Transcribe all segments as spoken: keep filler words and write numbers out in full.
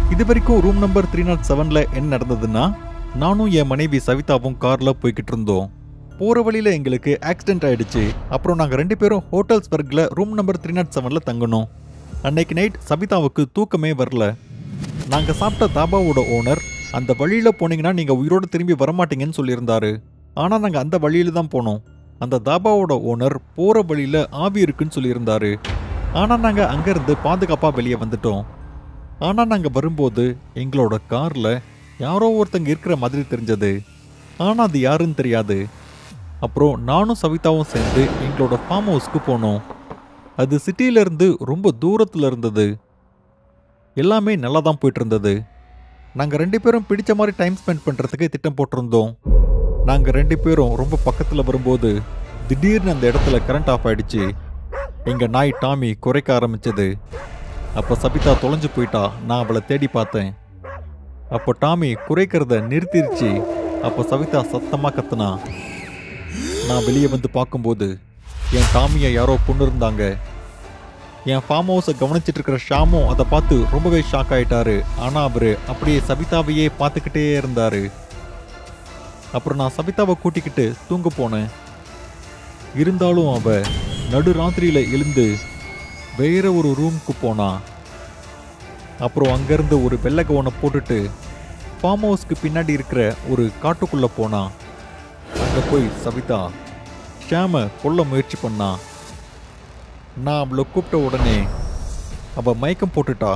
இது வரைக்கும் room number three naught செவன்ல என்ன நடந்ததுன்னா, நானும் என் மனைவி சவிதாவும் கார்ல போய்கிட்டு இருந்தோம். போற வழியில எங்களுக்கு ஆக்சிடென்ட் ஆயிடுச்சு. அப்புறம் நாங்க ரெண்டு பேரும் ஹோட்டல்ஸ் பர்க்ல ரூம் நம்பர் த்ரீ நாட் செவன்ல தங்கணும். அன்னைக்கு நைட் சவிதாவுக்கு தூக்கமே வரல. நாங்க சாப்பிட்ட தாபாவோட ஓனர் அந்த வழியில போனீங்கன்னா நீங்க உயிரோட திரும்பி வரமாட்டீங்கன்னு சொல்லியிருந்தாரு. ஆனா நாங்க அந்த வழியில தான் போனோம். அந்த தாபாவோட ஓனர் போற வழியில ஆவி இருக்குன்னு சொல்லியிருந்தாரு. ஆனா நாங்க அங்கிருந்து பாதுகாப்பா வெளியே வந்துட்டோம். ஆனா நாங்க வரும்போது எங்களோட கார்ல யாரோ ஒருத்தங்க இருக்கிற மாதிரி தெரிஞ்சது. ஆனா அது யாருன்னு தெரியாது. அப்புறம் நானும் சவிதாவும் சேர்ந்து எங்களோட ஃபார்ம் ஹவுஸ்க்கு போனோம். அது சிட்டியில இருந்து ரொம்ப தூரத்துல இருந்தது. எல்லாமே நல்லா தான் போயிட்டு இருந்தது. நாங்க ரெண்டு பேரும் பிடிச்ச மாதிரி டைம் ஸ்பெண்ட் பண்றதுக்கு திட்டம் போட்டிருந்தோம். நாங்க ரெண்டு பேரும் ரொம்ப பக்கத்துல வரும்போது திடீர்னு அந்த இடத்துல கரண்ட் ஆஃப் ஆயிடுச்சு. எங்க நாய் டாமி குறைக்க ஆரம்பிச்சது. அப்ப சபிதா தொலைஞ்சு போயிட்டா. நான் அவளை தேடி பார்த்தேன். அப்போ டாமி குறைக்கிறத நிறுத்திருச்சு. அப்போ சவிதா சத்தமா கத்துனா. நான் வெளியே வந்து பார்க்கும்போது என் டாமியை யாரோ கொண்டு இருந்தாங்க. என் ஃபார்ம் ஹவுஸை கவனிச்சிட்டு இருக்கிற ஷாமும் அதை பார்த்து ரொம்பவே ஷாக் ஆயிட்டாரு. ஆனா அவரு அப்படியே சபிதாவையே பார்த்துக்கிட்டே இருந்தாரு. அப்புறம் நான் சபிதாவை கூட்டிக்கிட்டு தூங்க போனேன். இருந்தாலும் அவ நடு ராத்திரியில எழுந்து வேற ஒரு ரூமுக்கு போனா. அப்புறம் அங்கிருந்து ஒரு வெள்ளை கவனை போட்டுட்டு ஃபார்ம் ஹவுஸ்க்கு பின்னாடி இருக்கிற ஒரு காட்டுக்குள்ள போனா. அங்க போய் சவிதா ஷாம கொல்ல முயற்சி பண்ணா. நான் அவளை கூப்பிட்ட உடனே அவ மயக்கம் போட்டுட்டா.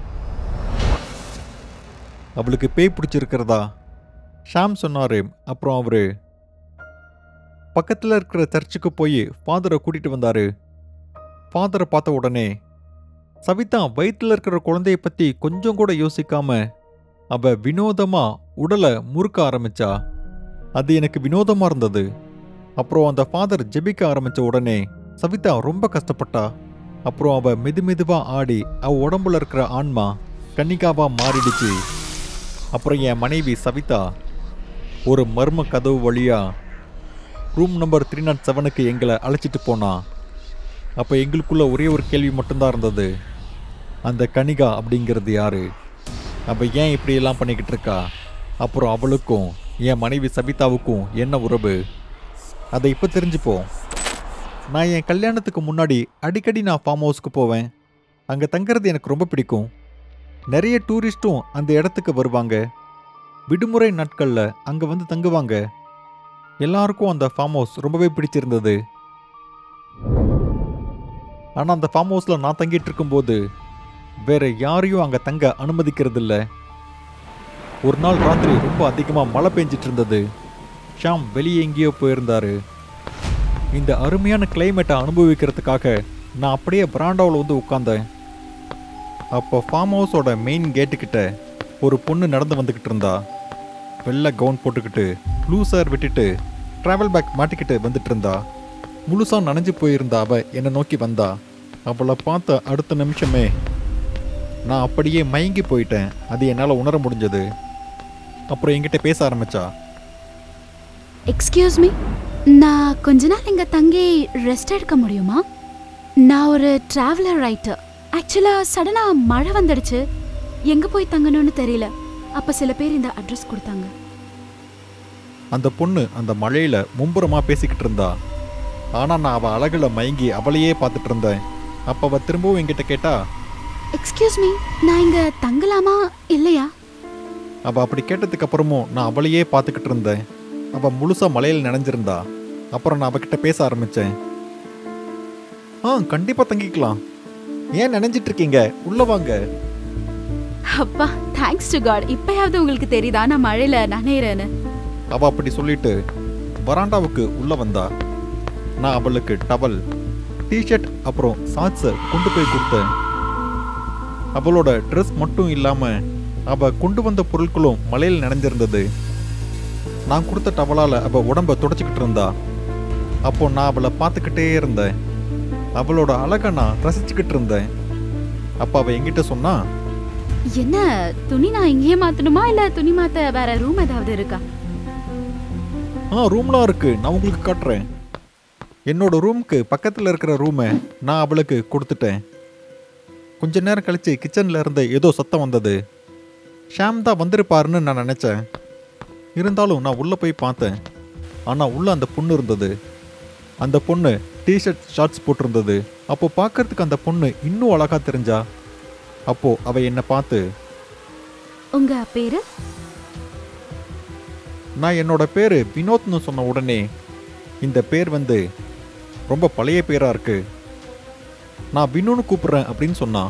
அவளுக்கு பேய் பிடிச்சிருக்கிறதா ஷாம் சொன்னாரு. அப்புறம் அவரு பக்கத்தில் இருக்கிற சர்ச்சுக்கு போய் ஃபாதரை கூட்டிட்டு வந்தாரு. ஃபாதரை பார்த்த உடனே சவிதா வயிற்றுல இருக்கிற குழந்தைய பத்தி கொஞ்சம் கூட யோசிக்காம அவ வினோதமா உடலை முறுக்க ஆரம்பிச்சா. அது எனக்கு வினோதமா இருந்தது. அப்புறம் அந்த ஃபாதர் ஜெபிக்க ஆரம்பிச்ச உடனே சவிதா ரொம்ப கஷ்டப்பட்டா. அப்புறம் அவ மெது மெதுவா ஆடி அவ உடம்புல இருக்கிற ஆன்மா கன்னிகாவா மாறிடுச்சு. அப்புறம் என் மனைவி சவிதா ஒரு மர்ம கதவு வழியா ரூம் நம்பர் த்ரீ நாட் செவனுக்கு எங்களை அழைச்சிட்டு போனா. அப்போ எங்களுக்குள்ள ஒரே ஒரு கேள்வி மட்டும்தான் இருந்தது. அந்த கனிகா அப்படிங்கிறது யாரு? அவ ஏன் இப்படியெல்லாம் பண்ணிக்கிட்டு இருக்கா? அப்புறம் அவளுக்கும் என் மனைவி சபிதாவுக்கும் என்ன உறவு? அதை இப்போ தெரிஞ்சுப்போம். நான் என் கல்யாணத்துக்கு முன்னாடி அடிக்கடி நான் ஃபார்ம் ஹவுஸ்க்கு போவேன். அங்கே தங்குறது எனக்கு ரொம்ப பிடிக்கும். நிறைய டூரிஸ்ட்டும் அந்த இடத்துக்கு வருவாங்க. விடுமுறை நாட்களில் அங்கே வந்து தங்குவாங்க. எல்லாருக்கும் அந்த ஃபார்ம் ஹவுஸ் ரொம்பவே பிடிச்சிருந்தது. ஆனால் அந்த ஃபார்ம் ஹவுஸில் நான் தங்கிட்டு இருக்கும்போது வேற யாரையும் அங்கே தங்க அனுமதிக்கிறது இல்லை. ஒரு நாள் ராத்திரி ரொம்ப அதிகமாக மழை பெஞ்சிட்டு இருந்தது. ஷாம் வெளியே எங்கேயோ போயிருந்தாரு. இந்த அருமையான கிளைமேட்டை அனுபவிக்கிறதுக்காக நான் அப்படியே பிராண்டாவில் வந்து உட்கார்ந்தேன். அப்போ ஃபார்ம் ஹவுஸோட மெயின் கேட்டுக்கிட்ட ஒரு பொண்ணு நடந்து வந்துக்கிட்டு இருந்தா. வெள்ளை கவுன் போட்டுக்கிட்டு லூசர் விட்டுட்டு ட்ராவல் பேக் மாட்டிக்கிட்டு வந்துட்டு இருந்தா. முழுசாக நனைஞ்சு போயிருந்தா அவ என்னை நோக்கி வந்தா. அவளை பார்த்த அடுத்த நிமிஷமே நான் அப்படியே மயங்கி போயிட்டேன். அது என்னால் உணர முடிஞ்சது. அப்புறம் என்கிட்ட பேச ஆரம்பிச்சா. எக்ஸ்கியூஸ் மீ, நான் கொஞ்ச நாள் இங்கே தங்கி ரெஸ்ட் எடுக்க முடியுமா? நான் ஒரு ட்ராவலர் ரைட்டர். ஆக்சுவலாக சடனாக மழை வந்துடுச்சு. எங்கே போய் தங்கணும்னு தெரியல. அப்போ சில பேர் இந்த அட்ரஸ் கொடுத்தாங்க. அந்த பொண்ணு அந்த மழையில மும்புறமாக பேசிக்கிட்டு இருந்தா. ஆனால் நான் அவள் அழகில் மயங்கி அவளையே பார்த்துட்டு இருந்தேன். அப்போ அவள் திரும்பவும் என்கிட்ட கேட்டா, எக்ஸ்கியூஸ் மீ, நான் இங்கே தங்கலாமா இல்லையா? அவள் அப்படி கேட்டதுக்கு அப்புறமும் நான் அவளையே பார்த்துக்கிட்டு இருந்தேன். அவள் முழுசாக மலையில் நனைஞ்சிருந்தா. அப்புறம் நான் அவகிட்ட பேச ஆரம்பித்தேன். ஆ, கண்டிப்பாக தங்கிக்கலாம். ஏன் நினைஞ்சிட்டு இருக்கீங்க? உள்ள வாங்க. அப்பா, தேங்க்ஸ் டு காட். இப்பயாவது உங்களுக்கு தெரியுதா நான் மழையில நனையிறேன்னு? அவள் அப்படி சொல்லிட்டு வராண்டாவுக்கு உள்ள வந்தா. நான் அவளுக்கு டவல், டிஷர்ட் அப்புறம் சாக்ஸை கொண்டு போய் கொடுத்தேன். அவளோட ட்ரெஸ் மட்டும் இல்லாமல் அவள் கொண்டு வந்த பொருட்களும் மலையில் நனைஞ்சிருந்தது. நான் கொடுத்த டவலால் அவள் உடம்பை துடைச்சிக்கிட்டு இருந்தா. அப்போ நான் அவளை பார்த்துக்கிட்டே இருந்தேன். அவளோட அழகை நான் ரசிச்சுக்கிட்டு இருந்தேன். அப்போ அவள் என்கிட்ட சொன்னா, என்ன துணி நான் இங்கேயே மாற்றணுமா இல்லை துணி மாற்ற வேற ரூம் ஏதாவது இருக்கா? ஆ, ரூம்லாம் இருக்கு, நான் உங்களுக்கு காட்டுறேன். என்னோட ரூமுக்கு பக்கத்தில் இருக்கிற ரூமை நான் அவளுக்கு கொடுத்துட்டேன். கொஞ்ச நேரம் கழிச்சு கிச்சனில் இருந்து ஏதோ சத்தம் வந்தது. ஷாம் தான் வந்திருப்பாருன்னு நான் நினச்சேன். இருந்தாலும் நான் உள்ளே போய் பார்த்தேன். ஆனால் உள்ளே அந்த பொண்ணு இருந்தது. அந்த பொண்ணு டிஷர்ட் ஷார்ட்ஸ் போட்டிருந்தது. அப்போது பார்க்கறதுக்கு அந்த பொண்ணு இன்னும் அழகாக தெரிஞ்சா. அப்போது அவள் என்னை பார்த்து, உங்க பேரு? நான் என்னோட பேர் வினோத்னு சொன்ன உடனே, இந்த பேர் வந்து ரொம்ப பழைய பேராக இருக்கு, நான் வினோன்னு கூப்பிட்றேன் அப்படின்னு சொன்னான்.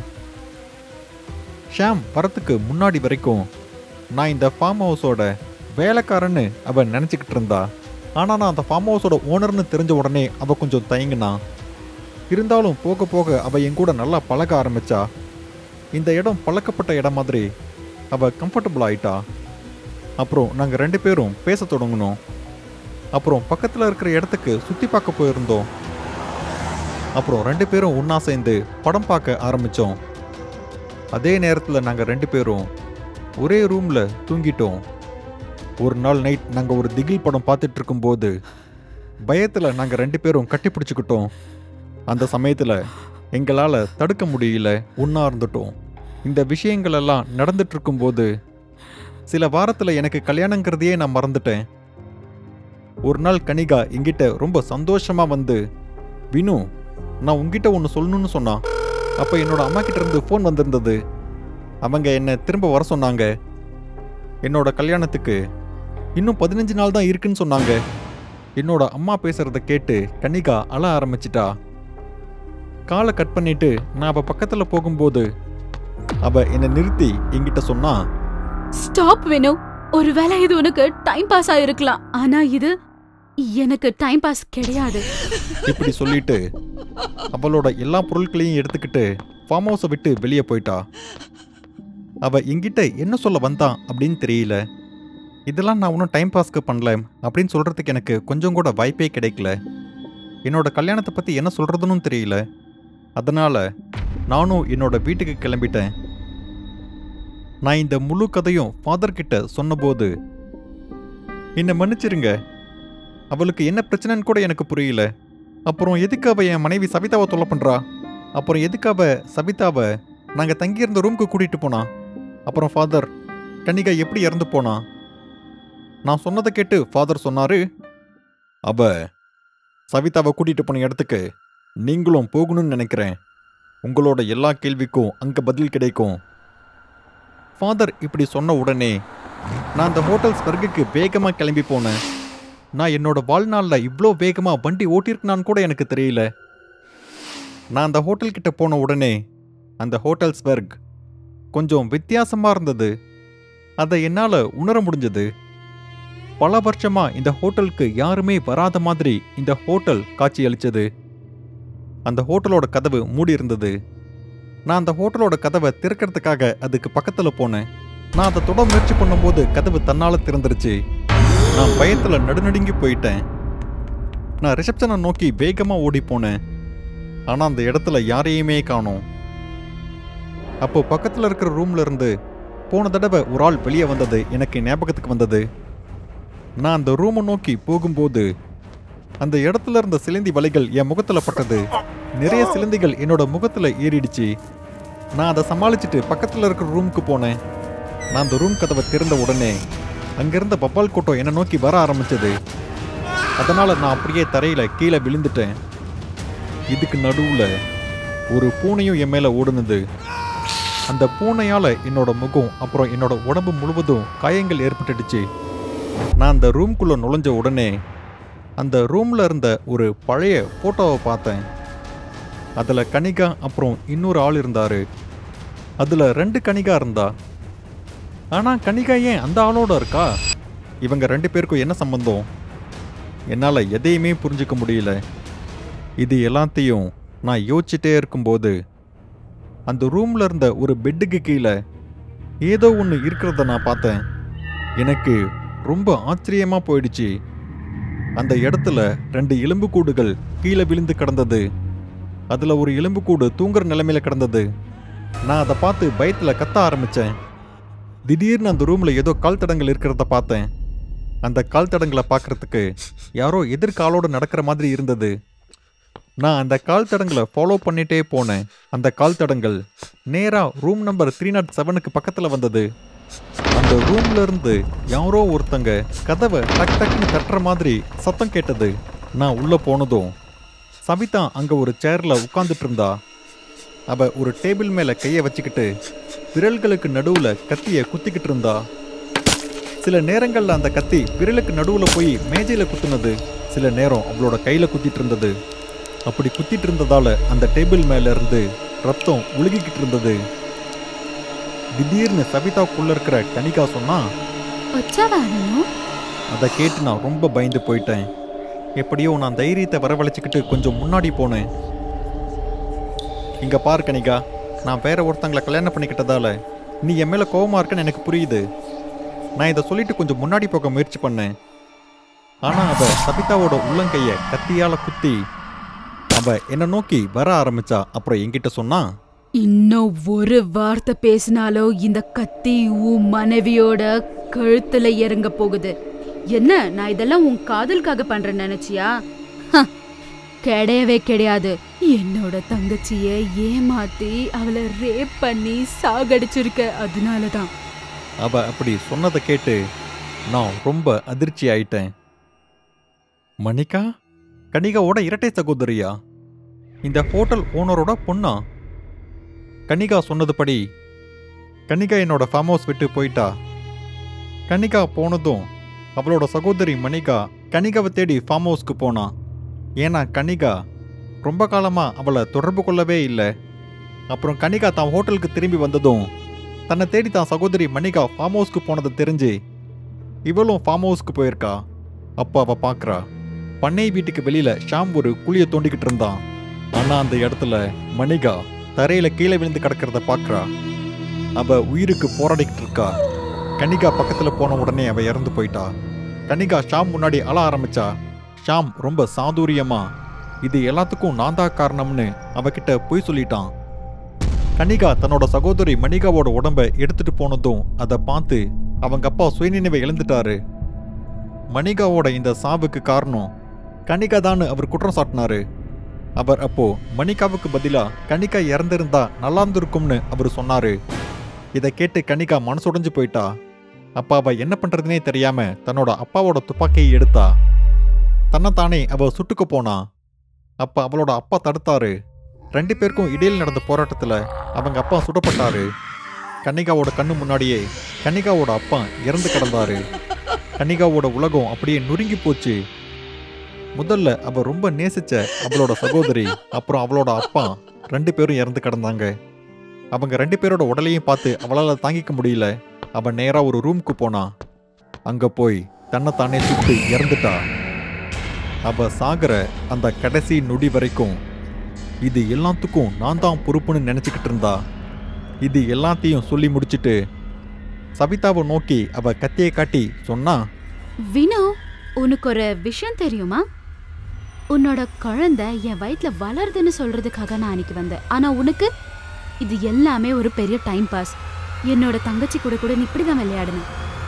ஷாம் வரத்துக்கு முன்னாடி வரைக்கும் நான் இந்த ஃபார்ம் ஹவுஸோட வேலைக்காரன்னு அவன் நினச்சிக்கிட்டு இருந்தா. ஆனால் நான் அந்த ஃபார்ம் ஹவுஸோட ஓனர்னு தெரிஞ்ச உடனே அவள் கொஞ்சம் தயங்கினான். இருந்தாலும் போக போக அவள் என் கூட நல்லா பழக ஆரம்பித்தா. இந்த இடம் பழக்கப்பட்ட இடம் மாதிரி அவள் கம்ஃபர்டபுள் ஆயிட்டா. அப்புறம் நாங்கள் ரெண்டு பேரும் பேச தொடங்கினோம். அப்புறம் பக்கத்தில் இருக்கிற இடத்துக்கு சுற்றி பார்க்க போயிருந்தோம். அப்புறம் ரெண்டு பேரும் ஒன்றா சேர்ந்து படம் பார்க்க ஆரம்பித்தோம். அதே நேரத்தில் நாங்கள் ரெண்டு பேரும் ஒரே ரூமில் தூங்கிட்டோம். ஒரு நாள் நைட் நாங்கள் ஒரு திகில் படம் பார்த்துட்டு இருக்கும்போது பயத்தில் நாங்கள் ரெண்டு பேரும் கட்டி பிடிச்சிக்கிட்டோம். அந்த சமயத்தில் எங்களால் தடுக்க முடியல, ஒன்றா இருந்துட்டோம். இந்த விஷயங்கள் எல்லாம் நடந்துட்டு இருக்கும்போது சில வாரத்தில் எனக்கு கல்யாணங்கிறதையே நான் மறந்துட்டேன். ஒரு நாள் கனிகா எங்கிட்ட ரொம்ப சந்தோஷமாக வந்து, வினு நான் உங்ககிட்ட ஒன்று சொல்லணும்னு சொன்னான். அப்போ என்னோட அம்மா கிட்ட இருந்து ஃபோன் வந்திருந்தது. அவங்க என்னை திரும்ப வர சொன்னாங்க. என்னோட கல்யாணத்துக்கு இன்னும் பதினஞ்சு நாள் தான் இருக்குன்னு சொன்னாங்க. என்னோட அம்மா பேசுறத கேட்டு கனிகா அழ ஆரம்பிச்சிட்டா. காலை கட் பண்ணிட்டு நான் அவள் பக்கத்தில் போகும்போது அவள் என்னை நிறுத்தி என்கிட்ட சொன்னா, ஸ்டாப் வினு, ஒருவேளை இது உனக்கு டைம் பாஸ் ஆயிருக்கலாம், ஆனா இது எனக்கு டைம் பாஸ் கிடையாது. இப்படி சொல்லிட்டு அவளோட எல்லா பொருட்களையும் எடுத்துக்கிட்டு ஃபார்ம் ஹவுஸை விட்டு வெளியே போயிட்டா. அவள் என்கிட்ட என்ன சொல்ல வந்தான் அப்படின்னு தெரியல. இதெல்லாம் நான் ஒன்றும் டைம் பாஸ்க்கு பண்ணல அப்படின்னு சொல்கிறதுக்கு எனக்கு கொஞ்சம் கூட வாய்ப்பே கிடைக்கல. என்னோட கல்யாணத்தை பற்றி என்ன சொல்கிறதுன்னு தெரியல. அதனால் நானும் என்னோட வீட்டுக்கு கிளம்பிட்டேன். நான் இந்த முழு கதையும் ஃபாதர் கிட்ட சொன்னபோது, என்னை மன்னிச்சிருங்க, அவளுக்கு என்ன பிரச்சனைன்னு கூட எனக்கு புரியல. அப்புறம் எதுக்கு அவள் என் மனைவி சவிதாவை தொல்லை பண்ணுறா? அப்புறம் எதுக்கு அவள் சவிதாவை நாங்கள் தங்கியிருந்த ரூமுக்கு கூட்டிகிட்டு போனா? அப்புறம் ஃபாதர், கனிகா எப்படி இறந்து போனா? நான் சொன்னதை கேட்டு ஃபாதர் சொன்னாரு, அவ சவிதாவை கூட்டிகிட்டு போன இடத்துக்கு நீங்களும் போகணும்னு நினைக்கிறேன். உங்களோட எல்லா கேள்விக்கும் அங்கே பதில் கிடைக்கும். ஃபாதர் இப்படி சொன்ன உடனே நான் அந்த ஹோட்டல் ஸ்வர்குக்கு வேகமாக கிளம்பி போனேன். நான் என்னோட வாழ்நாளில் இவ்வளோ வேகமாக வண்டி ஓட்டியிருக்கனான்னு கூட எனக்கு தெரியல. நான் அந்த ஹோட்டல்கிட்ட போன உடனே அந்த ஹோட்டல் ஸ்வர்க் கொஞ்சம் வித்தியாசமாக இருந்தது. அதை என்னால் உணர முடிஞ்சது. பல வருஷமா இந்த ஹோட்டலுக்கு யாருமே வராத மாதிரி இந்த ஹோட்டல் காட்சி அளிச்சது. அந்த ஹோட்டலோட கதவு மூடி இருந்தது. நான் அந்த ஹோட்டலோட கதவை திறக்கிறதுக்காக அதுக்கு பக்கத்தில் போனேன். நான் அதை தொட முயற்சி பண்ணும்போது கதவு தன்னால் திறந்துருச்சு. நான் பயத்தில் நடுநடுங்கி போயிட்டேன். நான் ரிசப்ஷனை நோக்கி வேகமாக ஓடி போனேன். ஆனால் அந்த இடத்துல யாரையுமே காணோம். அப்போ பக்கத்தில் இருக்கிற ரூம்ல இருந்து போன தடவை ஒரு ஆள் வெளியே வந்தது எனக்கு ஞாபகத்துக்கு வந்தது. நான் அந்த ரூமை நோக்கி போகும்போது அந்த இடத்துல இருந்த சிலந்தி வலைகள் என் முகத்தில் பட்டது. நிறைய சிலந்திகள் என்னோட முகத்தில் ஏறிடுச்சு. நான் அதை சமாளிச்சுட்டு பக்கத்தில் இருக்கிற ரூமுக்கு போனேன். நான் அந்த ரூம் கதவை திறந்த உடனே அங்கிருந்த பப்பால் கூட்டம் என்னை நோக்கி வர ஆரம்பிச்சது. அதனால நான் அப்படியே தரையில கீழே விழுந்துட்டேன். இதுக்கு நடுவுல ஒரு பூனையும் என் மேல ஓடுனது. அந்த பூனையால என்னோட முகம் அப்புறம் என்னோட உடம்பு முழுவதும் காயங்கள் ஏற்பட்டுடுச்சு. நான் அந்த ரூம்குள்ள நுழைஞ்ச உடனே அந்த ரூம்ல இருந்த ஒரு பழைய போட்டோவை பார்த்தேன். அதுல கனிகா அப்புறம் இன்னொரு ஆள் இருந்தாரு. அதுல ரெண்டு கனிகா இருந்தா. ஆனா கனிகா ஏன் அந்த ஆளோட இருக்கா? இவங்க ரெண்டு பேருக்கும் என்ன சம்பந்தம்? என்னால் எதையுமே புரிஞ்சுக்க முடியல. இது எல்லாத்தையும் நான் யோசிச்சுட்டே இருக்கும்போது அந்த ரூம்ல இருந்த ஒரு பெட்டுக்கு கீழே ஏதோ ஒன்று இருக்கிறத நான் பார்த்தேன். எனக்கு ரொம்ப ஆச்சரியமா போயிடுச்சு. அந்த இடத்துல ரெண்டு எலும்புக்கூடுகள் கீழே விழுந்து கிடந்தது. அதில் ஒரு எலும்புக்கூடு தூங்குற நிலைமையில கிடந்தது. நான் அதை பார்த்து பயத்தில் கத்த ஆரம்பித்தேன். திடீர்னு அந்த ரூமில் ஏதோ கால் தடங்கள் இருக்கிறத பார்த்தேன். அந்த கால் தடங்களை பார்க்கறதுக்கு யாரோ எதிர்காலோடு நடக்கிற மாதிரி இருந்தது. நான் அந்த கால் தடங்களை ஃபாலோ பண்ணிட்டே போனேன். அந்த கால் தடங்கள் நேராக ரூம் நம்பர் த்ரீ நாட் செவனுக்கு பக்கத்தில் வந்தது. அந்த ரூம்ல இருந்து யாரோ ஒருத்தங்க கதவை டக் டக்குன்னு தட்டுற மாதிரி சத்தம் கேட்டது. நான் உள்ள போனதும் சவிதா அங்க ஒரு சேர்ல உட்கார்ந்துட்டு இருந்தா. அவ ஒரு டேபிள் மேல கைய வச்சுக்கிட்டு விரல்களுக்கு நடுவுல கத்திய குத்திக்கிட்டு இருந்தா. சில நேரங்கள்ல அந்த கத்தி விரலுக்கு நடுவுல போய் மேஜையில குத்துனது, சில நேரம் அவளோட கையில குத்திட்டு இருந்தது. அப்படி குத்திட்டு இருந்ததால அந்த டேபிள் மேல இருந்து ரத்தம் ஒழுகிக்கிட்டு இருந்தது. திடீர்னு சவிதாக்குள்ள இருக்கிற கனிகா சொன்னா, அதை கேட்டு நான் ரொம்ப பயந்து போயிட்டேன். எப்படியோ நான் தைரியத்தை வரவழைச்சுக்கிட்டு கொஞ்சம் முன்னாடி போனேன். இங்க பாரு கனிகா, நான் வேற ஒருத்தங்களை கல்யாணம் பண்ணிக்கிட்டதால நீ என் மேல கோவமா இருக்கன்னு எனக்கு புரியுது. நான் இதை சொல்லிட்டு கொஞ்சம் முன்னாடி போக முயற்சி பண்ணேன். ஆனா அவ சபிதாவோட உள்ளங்கைய கத்தியால குத்தி அவ என்ன நோக்கி வர ஆரம்பிச்சா. அப்புறம் என்கிட்ட சொன்னா, இன்னும் ஒரு வார்த்தை பேசினாலோ இந்த கத்தி உன் மனைவியோட கழுத்துல இறங்க போகுது. என்ன, நான் இதெல்லாம் உன் காதலுக்காக பண்றேன்னு நினைச்சியா? கிடையவே கிடையாது. என்னோட தங்கச்சிய ஏமாத்தி அவளை ரேப் பண்ணி சாகடிச்சிருக்க, அதனாலதான். அவ அப்படி சொன்னதை கேட்டு நான் ரொம்ப அதிர்ச்சி ஆயிட்டேன். மணிகா கனிகாவோட இரட்டை சகோதரியா? இந்த ஹோட்டல் ஓனரோட பொண்ணா? கனிகா சொன்னதுபடி கனிகா என்னோட ஃபார்ம் ஹவுஸ் விட்டு போயிட்டா. கனிகா போனதும் அவளோட சகோதரி மணிகா கனிகாவை தேடி ஃபார்ம் ஹவுஸ்க்கு போனா. ஏன்னா கனிகா ரொம்ப காலமா அவளை தொடர்பு கொள்ளவே இல்லை. அப்புறம் கனிகா தான் ஹோட்டலுக்கு திரும்பி வந்ததும் தன்னை தேடி தான் சகோதரி மணிகா ஃபார்ம் ஹவுஸ்க்கு போனதை தெரிஞ்சு இவளும் ஃபார்ம் ஹவுஸ்க்கு போயிருக்கா. அப்போ அவ பார்க்குறா, பண்ணை வீட்டுக்கு வெளியில ஷாம் ஒரு குழியை தோண்டிக்கிட்டு இருந்தான். ஆனா அந்த இடத்துல மணிகா தரையில கீழே விழுந்து கிடக்கிறத பார்க்குறா. அவ உயிருக்கு போராடிக்கிட்டு இருக்கா. கனிகா பக்கத்துல போன உடனே அவ இறந்து போயிட்டா. கனிகா ஷாம் முன்னாடி அழ ஆரம்பிச்சா. ஷாம் ரொம்ப சாதுரியமா இது எல்லாத்துக்கும் நான் தான் காரணம்னு அவகிட்ட பொய் சொல்லிட்டான். கனிகா தன்னோட சகோதரி மணிகாவோட உடம்ப எடுத்துட்டு போனதும் அதை பார்த்து அவங்க அப்பா சுயநினைவை இழந்துட்டாரு. மணிகாவோட இந்த சாவுக்கு காரணம் கனிகா தான் அவர் குற்றம் சாட்டினாரு. அவர் அப்போ மணிகாவுக்கு பதிலா கனிகா இறந்திருந்தா நல்லா இருந்திருக்கும்னு அவர் சொன்னாரு. இதை கேட்டு கனிகா மனசுடைஞ்சு போயிட்டா. அப்பா அவ என்ன பண்றதுனே தெரியாம தன்னோட அப்பாவோட துப்பாக்கியை எடுத்தா. தன்னைத்தானே அவ சுட்டுக்கு போனா. அப்ப அவளோட அப்பா தடுத்தாரு. ரெண்டு பேருக்கும் இடையில் நடந்த போராட்டத்துல அவங்க அப்பா சுடப்பட்டாரு. கனிகாவோட கண்ணு முன்னாடியே கனிகாவோட அப்பா இறந்து கிடந்தாரு. கனிகாவோட உலகம் அப்படியே நொறுங்கி போச்சு. முதல்ல அவ ரொம்ப நேசிச்ச அவளோட சகோதரி அப்புறம் அவளோட அப்பா ரெண்டு பேரும் இறந்து கிடந்தாங்க. அவங்க ரெண்டு பேரோட உடலையும் பார்த்து அவளால் தாங்கிக்க முடியல. அவ நேரா ஒரு ரூமுக்கு போனா. அங்க போய் தன்னைத்தானே சுட்டு இறந்துட்டா. அவ சாகிற அந்த கடைசி நொடி வரைக்கும் இது எல்லாத்துக்கும் நான் தான் பொறுப்புன்னு நினைச்சுக்கிட்டு இருந்தா. இது எல்லாத்தையும் சொல்லி முடிச்சுட்டு சபிதாவை நோக்கி அவ கத்தியை காட்டி சொன்னா, வினோ, உனக்கு ஒரு விஷயம் தெரியுமா? உன்னோட குழந்தை என் வயிற்றுல வளருதுன்னு சொல்றதுக்காக நான் அன்னைக்கு வந்தேன். ஆனா உனக்கு இது எல்லாமே ஒரு பெரிய டைம் பாஸ். என்னோட தங்கச்சி கூட கூட நீ இப்படிதான் விளையாடுன.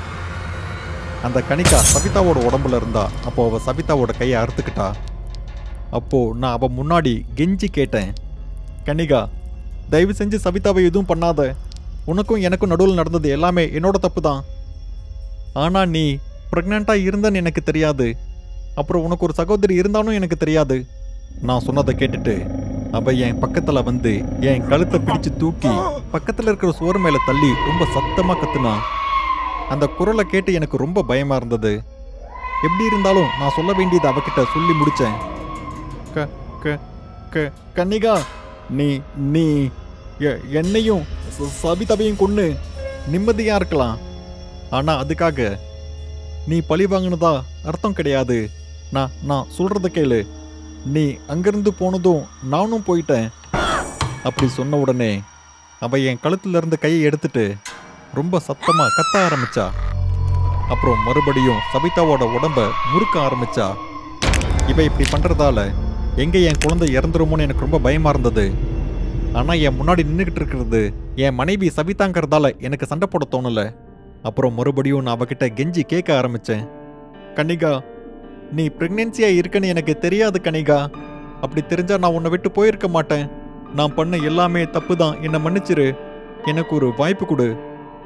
அந்த கனிகா சபிதாவோட உடம்புல இருந்தா. அப்போ அவ சபிதாவோட கையை அறுத்துக்கிட்டா. அப்போ நான் அவ முன்னாடி கெஞ்சி கேட்டேன், கனிகா தயவு செஞ்சு சபிதாவை எதுவும் பண்ணாத. உனக்கும் எனக்கும் நடுவில் நடந்தது எல்லாமே என்னோட தப்பு தான். ஆனா நீ பிரெக்னண்டா இருந்தன்னு எனக்கு தெரியாது. அப்புறம் உனக்கு ஒரு சகோதரி இருந்தாலும் எனக்கு தெரியாது. நான் சொன்னதை கேட்டுட்டு அவ என் பக்கத்துல வந்து என் கழுத்தை பிடிச்சு தூக்கி பக்கத்துல இருக்கிற சோறு மேல தள்ளி ரொம்ப சத்தமா கத்துனா. அந்த குரலை கேட்டு எனக்கு ரொம்ப பயமா இருந்தது. எப்படி இருந்தாலும் நான் சொல்ல வேண்டியது அவகிட்ட சொல்லி முடிச்சேன். க க க கன்னிகா, நீ நீ என்னையும் சபிதாவையும் கொன்னு நிம்மதியா இருக்கலாம். ஆனா அதுக்காக நீ பழி வாங்கினதா அர்த்தம் கிடையாது. நான் நான் சொல்றத கேளு. நீ அங்கிருந்து போனதும் நானும் போயிட்டேன். அப்படி சொன்ன உடனே அவ என் கழுத்துல இருந்து கையை எடுத்துட்டு ரொம்ப சத்தமா கத்த ஆரம்பிச்சா. அப்புறம் மறுபடியும் சபிதாவோட உடம்ப முறுக்க ஆரம்பிச்சா. இவ இப்படி பண்றதால எங்க என் குழந்தை இறந்துருமோன்னு எனக்கு ரொம்ப பயமா இருந்தது. ஆனா என் முன்னாடி நின்றுகிட்டு இருக்கிறது என் மனைவி சபிதாங்கிறதால எனக்கு சண்டை போட தோணல. அப்புறம் மறுபடியும் நான் அவகிட்ட கெஞ்சி கேட்க ஆரம்பிச்சேன். கனிகா, நீ பிரெக்னன்சியா இருக்கன்னு எனக்கு தெரியாது கனிகா. அப்படி தெரிஞ்சா நான் உன்னை விட்டு போயிருக்க மாட்டேன். நான் பண்ண எல்லாமே தப்பு தான், என்னை மன்னிச்சிரு. எனக்கு ஒரு வாய்ப்பு கொடு.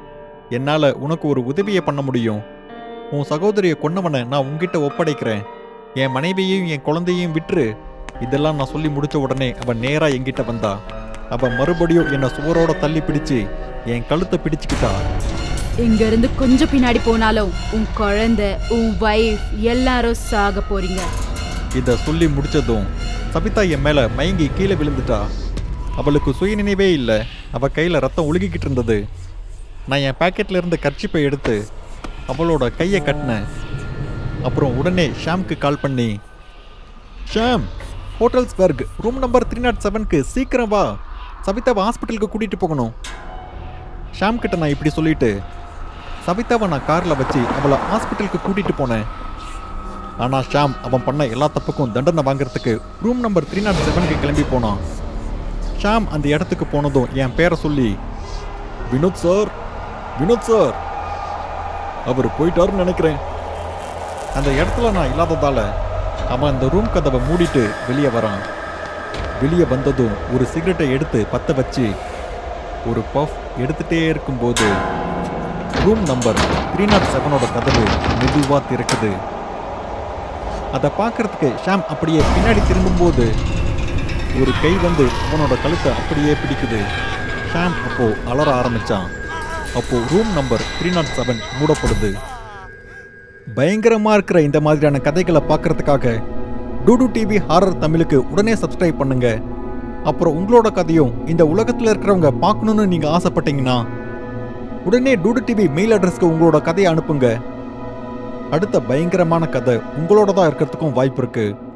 என்னால உனக்கு ஒரு உதவியை பண்ண முடியும். உன் சகோதரியை கொன்னவனை நான் உன்கிட்ட ஒப்படைக்கிறேன். என் மனைவியையும் என் குழந்தையையும் விட்டுரு. இதெல்லாம் நான் சொல்லி முடிச்ச உடனே அவன் நேரா என்கிட்ட வந்தா. அவன் மறுபடியும் என்னை சுவரோட தள்ளி பிடிச்சு என் கழுத்தை பிடிச்சுக்கிட்டா. இங்க இருந்து கொஞ்சம் பின்னாடி போனாலும் உன் குழந்தை, உன் வைஃப் எல்லாரும் சாக போறீங்க. இத சொல்லி முடிச்சதும் சபிதா என் மேல மயங்கி கீழே விழுந்துட்டா. அவளுக்கு சுயநினைவே இல்லை. அவ கையில ரத்தம் ஒழுகிக்கிட்டு இருந்தது. நான் என் பாக்கெட்ல இருந்து கர்ச்சிப்பை எடுத்து அவளோட கையை கட்டினேன். அப்புறம் உடனே ஷாம்க்கு கால் பண்ணி, ஷாம், ஹோட்டல்ஸ் பர்க் ரூம் நம்பர் த்ரீ நாட் செவனுக்கு சீக்கிரம் வா, சபிதாவை ஹாஸ்பிட்டலுக்கு கூட்டிட்டு போகணும். ஷாம் கிட்ட நான் இப்படி சொல்லிட்டு சபிதாவை நான் கார்ல வச்சு அவளை ஹாஸ்பிட்டலுக்கு கூட்டிட்டு போனேன். ஆனா ஷாம் அவன் பண்ண எல்லா தப்புக்கும் தண்டனை வாங்குறதுக்கு ரூம் நம்பர் த்ரீ நாட் செவனுக்கு கிளம்பி போனான். ஷாம் அந்த இடத்துக்கு போனதும் என் பேரை சொல்லி, வினோத் சார், வினோத் சார், அவர் போயிட்டாருன்னு நினைக்கிறேன். அந்த இடத்துல நான் இல்லாததால அவன் அந்த ரூம் கதவை மூடிட்டு வெளியே வரான். வெளியே வந்ததும் ஒரு சிகரெட்டை எடுத்து பற்ற வச்சு ஒரு பஃப் எடுத்துட்டே இருக்கும்போது ரூம் நம்பர் த்ரீ நாட் செவனோட கதவு மெதுவாக திறக்குது. அதை பார்க்கறதுக்கு ஷாம் அப்படியே பின்னாடி திரும்பும்போது ஒரு கை வந்து அவனோட கழுத்தை அப்படியே பிடிக்குது. ஷாம் அப்போ அலற ஆரம்பிச்சான். அப்போ room number three naught seven மூடப்படுது. பயங்கரமா இருக்கிற இந்த மாதிரியான கதைகளை பார்க்கறதுக்காக டூடு டிவி ஹாரர் தமிழுக்கு உடனே சப்ஸ்கிரைப் பண்ணுங்க. அப்புறம் உங்களோட கதையும் இந்த உலகத்தில் இருக்கிறவங்க பார்க்கணுன்னு நீங்க ஆசைப்பட்டீங்கன்னா உடனே டூடு டிவி மெயில் அட்ரஸ்க்கு உங்களோட கதையை அனுப்புங்க. அடுத்த பயங்கரமான கதை உங்களோட தான் இருக்கிறதுக்கும் வாய்ப்பு இருக்கு.